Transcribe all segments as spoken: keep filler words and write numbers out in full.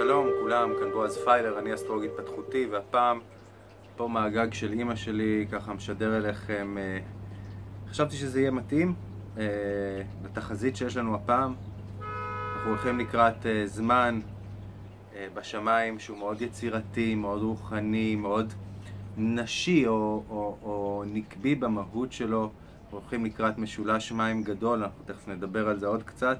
שלום כולם, כאן בועז פיילר, אני אסטרולוג התפתחותי, והפעם פה מהגג של אמא שלי ככה משדר אליכם. אה, חשבתי שזה יהיה מתאים אה, לתחזית שיש לנו הפעם. אנחנו הולכים לקראת אה, זמן אה, בשמיים שהוא מאוד יצירתי, מאוד רוחני, מאוד נשי או, או, או נקבי במהות שלו. אנחנו הולכים לקראת משולש מים גדול, אנחנו תכף נדבר על זה עוד קצת.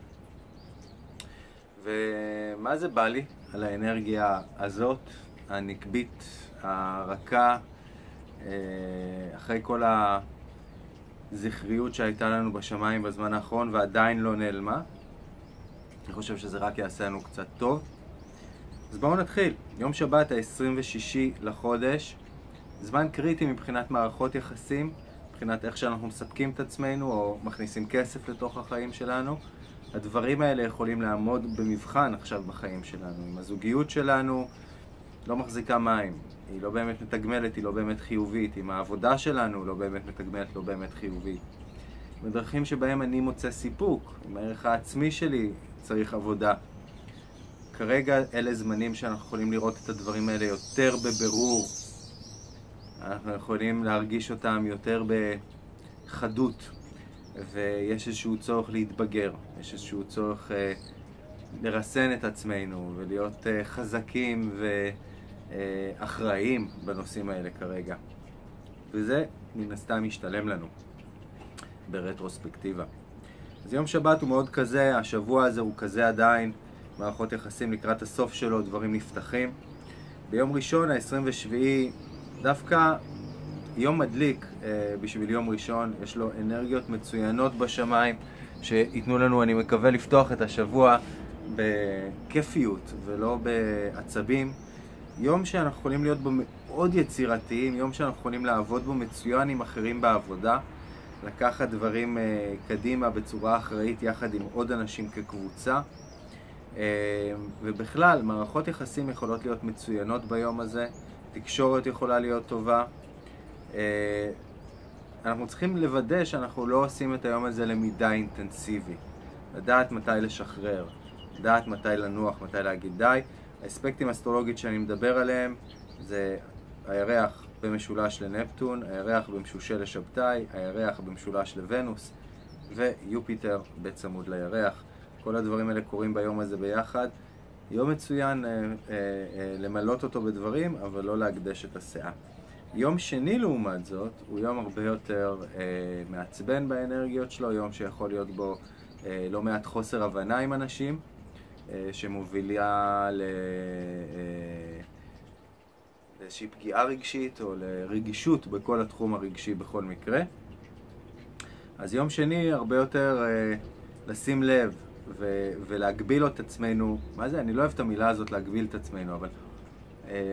ומה זה בא לי על האנרגיה הזאת, הנקבית, הרכה, אחרי כל הזכריות שהייתה לנו בשמיים בזמן האחרון ועדיין לא נעלמה. אני חושב שזה רק יעשה לנו קצת טוב. אז בואו נתחיל. יום שבת ה-עשרים ושישי לחודש, זמן קריטי מבחינת מערכות יחסים, מבחינת איך שאנחנו מספקים את עצמנו או מכניסים כסף לתוך החיים שלנו. הדברים האלה יכולים לעמוד במבחן עכשיו בחיים שלנו. אם הזוגיות שלנו לא מחזיקה מים, היא לא באמת מתגמלת, היא לא באמת חיובית. אם העבודה שלנו לא באמת מתגמלת, לא באמת חיובית. בדרכים שבהם אני מוצא סיפוק, עם הערך העצמי שלי צריך עבודה. כרגע אלה זמנים שאנחנו יכולים לראות את הדברים האלה יותר בבירור. אנחנו יכולים להרגיש אותם יותר בחדות. ויש איזשהו צורך להתבגר, יש איזשהו צורך אה, לרסן את עצמנו ולהיות אה, חזקים ואחראיים בנושאים האלה כרגע. וזה מן הסתם משתלם לנו ברטרוספקטיבה. אז יום שבת הוא מאוד כזה, השבוע הזה הוא כזה עדיין, מערכות יחסים לקראת הסוף שלו, דברים נפתחים. ביום ראשון, ה-עשרים ושבעה, דווקא יום מדליק אה, בשביל יום ראשון, יש לו אנרגיות מצוינות בשמיים שיתנו לנו, אני מקווה, לפתוח את השבוע בכיפיות ולא בעצבים. יום שאנחנו יכולים להיות בו מאוד יצירתיים, יום שאנחנו יכולים לעבוד בו מצוין עם אחרים בעבודה, לקחת דברים אה, קדימה בצורה אחראית יחד עם עוד אנשים כקבוצה. אה, ובכלל, מערכות יחסים יכולות להיות מצוינות ביום הזה, תקשורת יכולה להיות טובה. אנחנו צריכים לוודא שאנחנו לא עושים את היום הזה למידה אינטנסיבי. לדעת מתי לשחרר, לדעת מתי לנוח, מתי להגיד די. האספקטים האסטרולוגיים שאני מדבר עליהם זה הירח במשולש לנפטון, הירח במשושל לשבתאי, הירח במשולש לוונוס ויופיטר בצמוד לירח. כל הדברים האלה קורים ביום הזה ביחד. יום מצוין אה, אה, אה, למלות אותו בדברים, אבל לא להקדש את הסאה. יום שני לעומת זאת הוא יום הרבה יותר אה, מעצבן באנרגיות שלו, יום שיכול להיות בו אה, לא מעט חוסר הבנה עם אנשים, אה, שמובילה ל... אה, לאיזושהי פגיעה רגשית או לרגישות בכל התחום הרגשי בכל מקרה. אז יום שני הרבה יותר אה, לשים לב ו- ולהגביל את עצמנו. מה זה? אני לא אוהב את המילה הזאת להגביל את עצמנו, אבל... אה,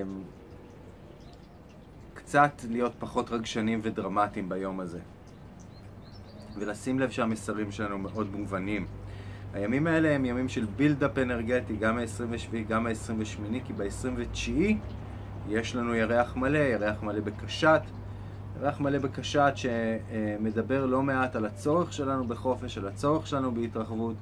קצת להיות פחות רגשנים ודרמטיים ביום הזה. ולשים לב שהמסרים שלנו מאוד מובנים. הימים האלה הם ימים של בילדאפ אנרגטי, גם ה-עשרים ושבעה, גם ה-עשרים ושמונה, כי ב-עשרים ותשעה יש לנו ירח מלא, ירח מלא בקשת. ירח מלא בקשת שמדבר לא מעט על הצורך שלנו בחופש, על הצורך שלנו בהתרחבות,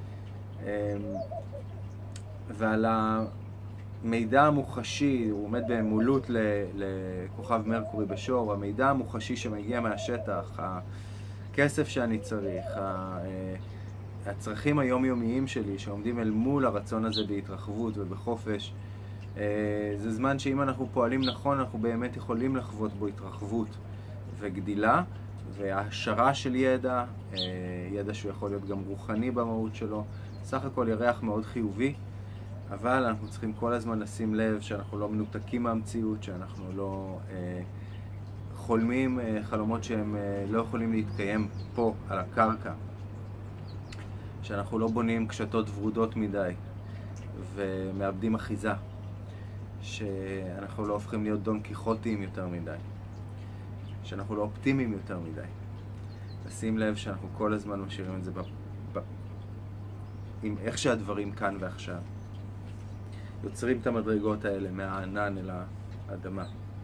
ועל ה... מידע המוחשי, הוא עומד במולות לכוכב מרקורי בשור, המידע המוחשי שמגיע מהשטח, הכסף שאני צריך, הצרכים היומיומיים שלי שעומדים אל מול הרצון הזה בהתרחבות ובחופש. זה זמן שאם אנחנו פועלים נכון, אנחנו באמת יכולים לחוות בו התרחבות וגדילה והשערה של ידע, ידע שהוא יכול להיות גם רוחני במהות שלו. סך הכל ירח מאוד חיובי. אבל אנחנו צריכים כל הזמן לשים לב שאנחנו לא מנותקים מהמציאות, שאנחנו לא אה, חולמים אה, חלומות שהם אה, לא יכולים להתקיים פה, על הקרקע. שאנחנו לא בונים קשתות ורודות מדי ומאבדים אחיזה. שאנחנו לא הופכים להיות דון קיחוטיים יותר מדי. שאנחנו לא אופטימיים יותר מדי. לשים לב שאנחנו כל הזמן משאירים את זה ב... ב... עם איך שהדברים כאן ועכשיו. יוצרים את המדרגות האלה מהענן אל האדמה.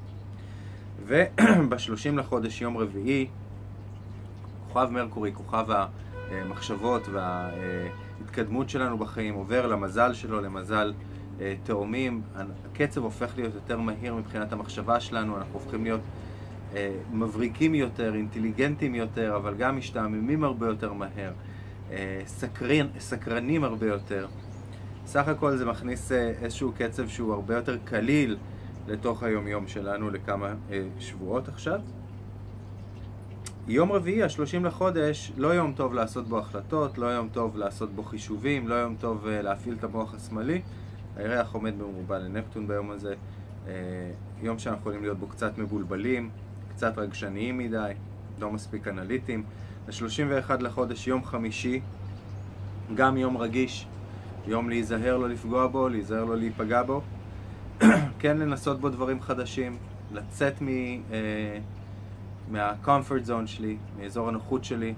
ובשלושים לחודש, יום רביעי, כוכב מרקורי, כוכב המחשבות וההתקדמות שלנו בחיים, עובר למזל שלו, למזל תאומים, הקצב הופך להיות יותר מהיר מבחינת המחשבה שלנו, אנחנו הופכים להיות מבריקים יותר, אינטליגנטים יותר, אבל גם משתעממים הרבה יותר מהר, סקרן, סקרנים הרבה יותר. סך הכל זה מכניס איזשהו קצב שהוא הרבה יותר קליל לתוך היום-יום שלנו לכמה שבועות עכשיו. יום רביעי, השלושים לחודש, לא יום טוב לעשות בו החלטות, לא יום טוב לעשות בו חישובים, לא יום טוב להפעיל את המוח השמאלי. הירח עומד במרובה לנפטון ביום הזה, יום שאנחנו יכולים להיות בו קצת מבולבלים, קצת רגשניים מדי, לא מספיק אנליטיים. ה-שלושים ואחד לחודש, יום חמישי, גם יום רגיש, יום להיזהר לא לפגוע בו, להיזהר לא להיפגע בו, כן לנסות בו דברים חדשים, לצאת מ... מה-comfort zone שלי, מאזור הנוחות שלי,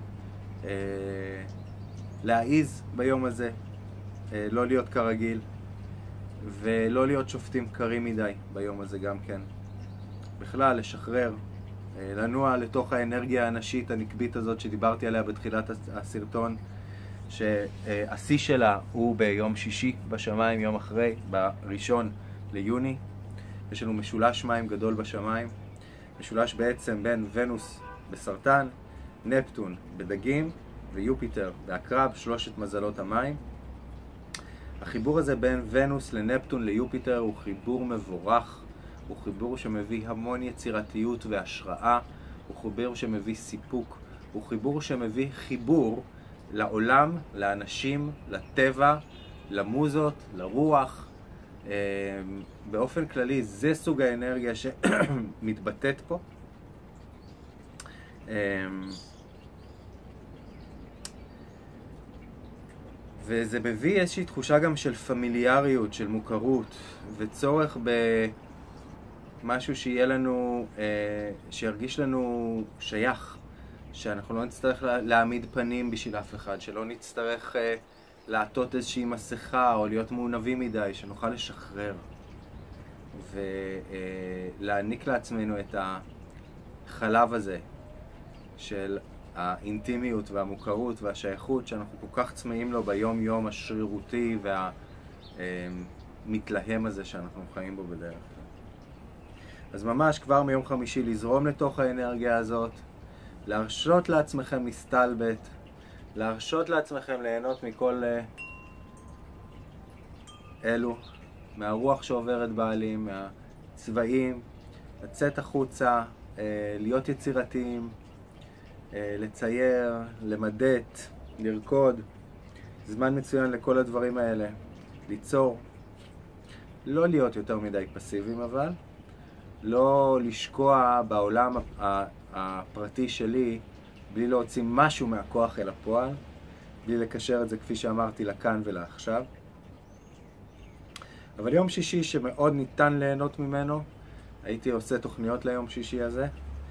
להעיז ביום הזה, לא להיות כרגיל, ולא להיות שופטים קרים מדי ביום הזה גם כן. בכלל, לשחרר, לנוע לתוך האנרגיה הנשית הנקבית הזאת שדיברתי עליה בתחילת הסרטון, שהשיא שלה הוא ביום שישי בשמיים, יום אחרי, בראשון ליוני. יש לנו משולש מים גדול בשמיים, משולש בעצם בין ונוס בסרטן, נפטון בדגים ויופיטר בעקרב, שלושת מזלות המים. החיבור הזה בין ונוס לנפטון ליופיטר הוא חיבור מבורך, הוא חיבור שמביא המון יצירתיות והשראה, הוא חיבור שמביא סיפוק, הוא חיבור שמביא חיבור לעולם, לאנשים, לטבע, למוזות, לרוח. באופן כללי זה סוג האנרגיה שמתבטאת פה. וזה מביא איזושהי תחושה גם של פמיליאריות, של מוכרות, וצורך במשהו שיהיה לנו, שירגיש לנו שייך, שאנחנו לא נצטרך להעמיד פנים בשביל אף אחד, שלא נצטרך לעטות איזושהי מסכה או להיות מעונבים מדי, שנוכל לשחרר ולהעניק לעצמנו את החלב הזה של האינטימיות והמוכרות והשייכות שאנחנו כל כך צמאים לו ביום יום השרירותי והמתלהם הזה שאנחנו חיים בו בדרך כלל. אז ממש כבר מיום חמישי לזרום לתוך האנרגיה הזאת, להרשות לעצמכם מסתלבט, להרשות לעצמכם ליהנות מכל אלו, מהרוח שעוברת בעלים, מהצבעים, לצאת החוצה, להיות יצירתיים, לצייר, למדט, לרקוד. זמן מצוין לכל הדברים האלה, ליצור. לא להיות יותר מדי פסיביים אבל, לא לשקוע בעולם הפרטי שלי בלי להוציא משהו מהכוח אל הפועל, בלי לקשר את זה כפי שאמרתי לכאן ולעכשיו. אבל יום שישי שמאוד ניתן ליהנות ממנו, הייתי עושה תוכניות ליום שישי הזה.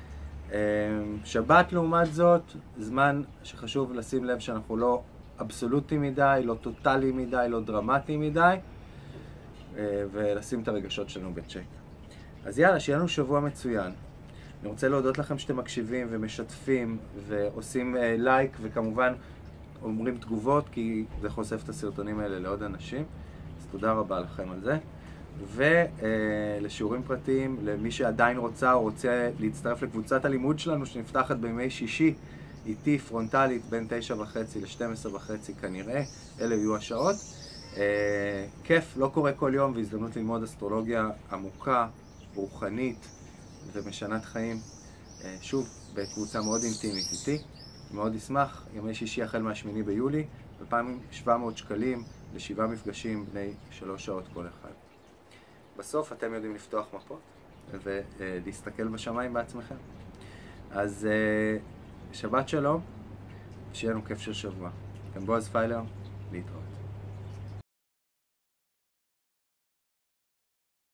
שבת לעומת זאת, זמן שחשוב לשים לב שאנחנו לא אבסולוטי מדי, לא טוטלי מדי, לא דרמטי מדי, ולשים את הרגשות שלנו בצ'ק. אז יאללה, שיהיה לנו שבוע מצוין. אני רוצה להודות לכם שאתם מקשיבים ומשתפים ועושים לייק, וכמובן אומרים תגובות, כי זה חושף את הסרטונים האלה לעוד אנשים. אז תודה רבה לכם על זה. ולשיעורים פרטיים, למי שעדיין רוצה או רוצה להצטרף לקבוצת הלימוד שלנו שנפתחת בימי שישי, איתי פרונטלית בין תשע וחצי ל-שתים עשרה וחצי כנראה, אלה יהיו השעות. כיף, לא קורה כל יום, והזדמנות ללמוד אסטרולוגיה עמוקה, רוחנית ומשנת חיים. שוב, בקבוצה מאוד אינטימית איתי. מאוד אשמח, ימי שישי החל מהשמיני ביולי, אלפיים ושבע מאות שקלים לשבעה מפגשים בני שלוש שעות כל אחד. בסוף אתם יודעים לפתוח מפות ולהסתכל בשמיים בעצמכם. אז שבת שלום, שיהיה לנו כיף של שבוע. כאן בועז פיילר, להתראות.